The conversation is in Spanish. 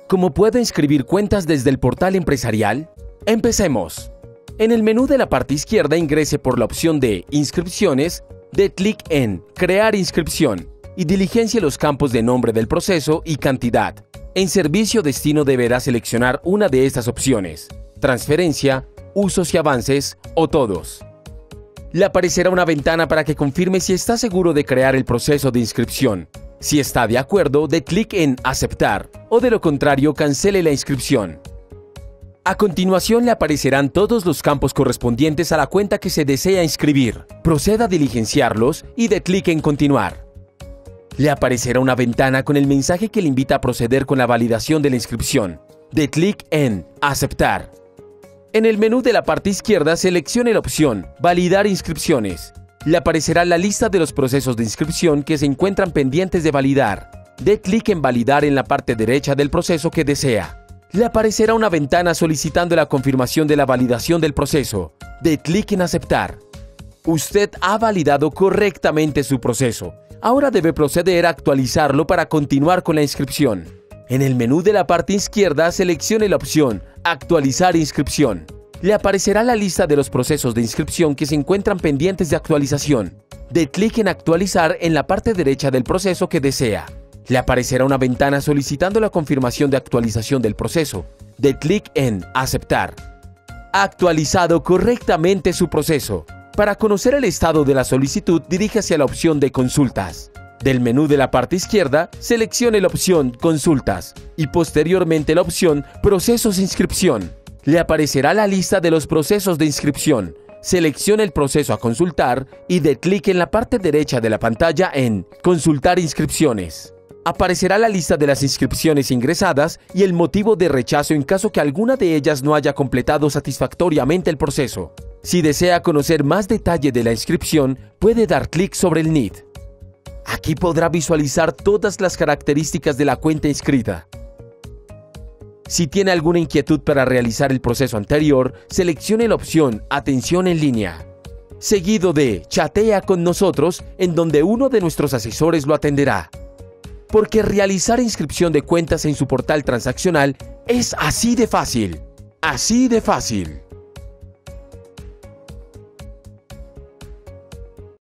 ¿Cómo puedo inscribir cuentas desde el portal empresarial? Empecemos. En el menú de la parte izquierda ingrese por la opción de Inscripciones, dé clic en Crear inscripción y diligencie los campos de nombre del proceso y cantidad. En Servicio Destino deberá seleccionar una de estas opciones: Transferencia, Usos y Avances o Todos. Le aparecerá una ventana para que confirme si está seguro de crear el proceso de inscripción. Si está de acuerdo, dé clic en Aceptar o de lo contrario, cancele la inscripción. A continuación le aparecerán todos los campos correspondientes a la cuenta que se desea inscribir. Proceda a diligenciarlos y dé clic en Continuar. Le aparecerá una ventana con el mensaje que le invita a proceder con la validación de la inscripción. Dé clic en Aceptar. En el menú de la parte izquierda seleccione la opción Validar inscripciones. Le aparecerá la lista de los procesos de inscripción que se encuentran pendientes de validar. Dé clic en Validar en la parte derecha del proceso que desea. Le aparecerá una ventana solicitando la confirmación de la validación del proceso. Dé clic en Aceptar. Usted ha validado correctamente su proceso. Ahora debe proceder a actualizarlo para continuar con la inscripción. En el menú de la parte izquierda seleccione la opción Actualizar inscripción. Le aparecerá la lista de los procesos de inscripción que se encuentran pendientes de actualización. Dé clic en Actualizar en la parte derecha del proceso que desea. Le aparecerá una ventana solicitando la confirmación de actualización del proceso. Dé clic en Aceptar. Ha actualizado correctamente su proceso. Para conocer el estado de la solicitud, diríjase a la opción de Consultas. Del menú de la parte izquierda, seleccione la opción Consultas y posteriormente la opción Procesos de inscripción. Le aparecerá la lista de los procesos de inscripción. Seleccione el proceso a consultar y dé clic en la parte derecha de la pantalla en Consultar inscripciones. Aparecerá la lista de las inscripciones ingresadas y el motivo de rechazo en caso que alguna de ellas no haya completado satisfactoriamente el proceso. Si desea conocer más detalle de la inscripción, puede dar clic sobre el NID. Aquí podrá visualizar todas las características de la cuenta inscrita. Si tiene alguna inquietud para realizar el proceso anterior, seleccione la opción Atención en línea, seguido de Chatea con nosotros, en donde uno de nuestros asesores lo atenderá. Porque realizar inscripción de cuentas en su portal transaccional es así de fácil. Así de fácil.